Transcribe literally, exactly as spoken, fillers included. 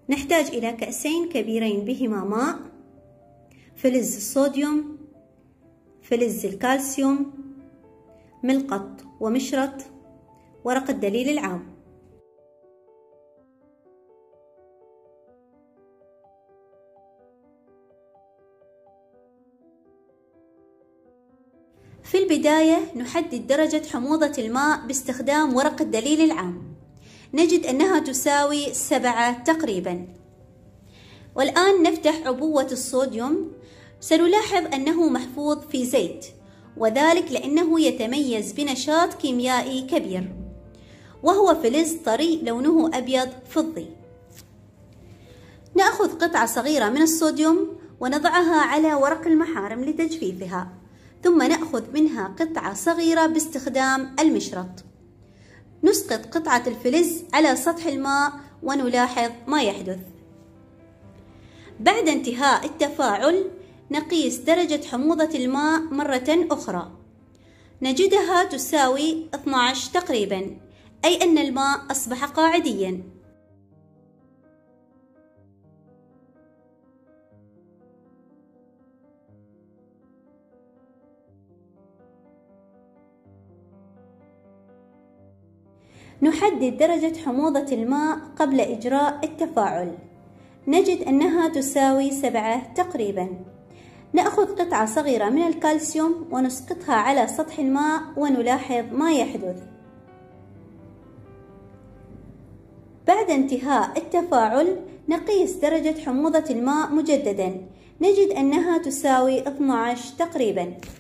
نحتاج إلى كأسين كبيرين بهما ماء، فلز الصوديوم، فلز الكالسيوم، ملقط ومشرط، ورق الدليل العام. في البداية نحدد درجة حموضة الماء باستخدام ورق الدليل العام، نجد أنها تساوي سبعة تقريبا. والآن نفتح عبوة الصوديوم، سنلاحظ أنه محفوظ في زيت، وذلك لأنه يتميز بنشاط كيميائي كبير، وهو فلز طري لونه أبيض فضي. نأخذ قطعة صغيرة من الصوديوم ونضعها على ورق المحارم لتجفيفها، ثم نأخذ منها قطعة صغيرة باستخدام المشرط. نسقط قطعة الفلز على سطح الماء ونلاحظ ما يحدث. بعد انتهاء التفاعل نقيس درجة حموضة الماء مرة أخرى، نجدها تساوي اثني عشر تقريبا، أي أن الماء أصبح قاعديا. نحدد درجة حموضة الماء قبل إجراء التفاعل، نجد أنها تساوي سبعة تقريبا. نأخذ قطعة صغيرة من الكالسيوم ونسقطها على سطح الماء ونلاحظ ما يحدث. بعد انتهاء التفاعل نقيس درجة حموضة الماء مجددا، نجد أنها تساوي اثني عشر تقريبا.